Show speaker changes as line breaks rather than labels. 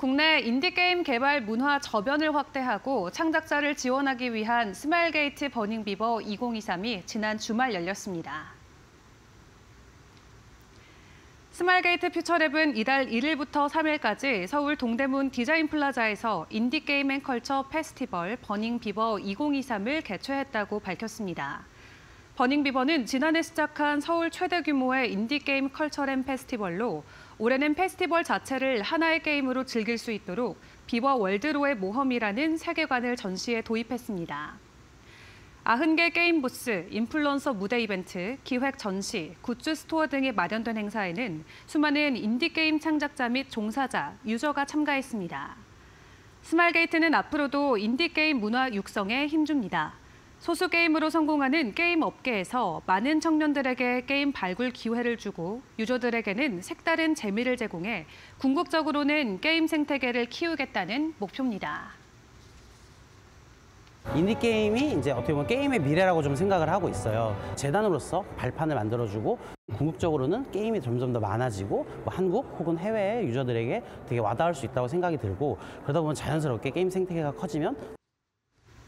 국내 인디게임 개발 문화 저변을 확대하고 창작자를 지원하기 위한 스마일게이트 버닝비버 2023이 지난 주말 열렸습니다. 스마일게이트 퓨처랩은 이달 1일부터 3일까지 서울 동대문 디자인플라자에서 인디게임 앤 컬처 페스티벌 버닝비버 2023을 개최했다고 밝혔습니다. 버닝비버는 지난해 시작한 서울 최대 규모의 인디게임 컬처램 페스티벌로 올해는 페스티벌 자체를 하나의 게임으로 즐길 수 있도록 비버 월드로의 모험이라는 세계관을 전시에 도입했습니다. 90개 게임 부스, 인플루언서 무대 이벤트, 기획 전시, 굿즈 스토어 등이 마련된 행사에는 수많은 인디게임 창작자 및 종사자, 유저가 참가했습니다. 스마일게이트는 앞으로도 인디게임 문화 육성에 힘줍니다. 소수 게임으로 성공하는 게임 업계에서 많은 청년들에게 게임 발굴 기회를 주고 유저들에게는 색다른 재미를 제공해 궁극적으로는 게임 생태계를 키우겠다는 목표입니다.
인디게임이 이제 어떻게 보면 게임의 미래라고 좀 생각을 하고 있어요. 재단으로서 발판을 만들어주고 궁극적으로는 게임이 점점 더 많아지고 한국 혹은 해외의 유저들에게 되게 와닿을 수 있다고 생각이 들고 그러다 보면 자연스럽게 게임 생태계가 커지면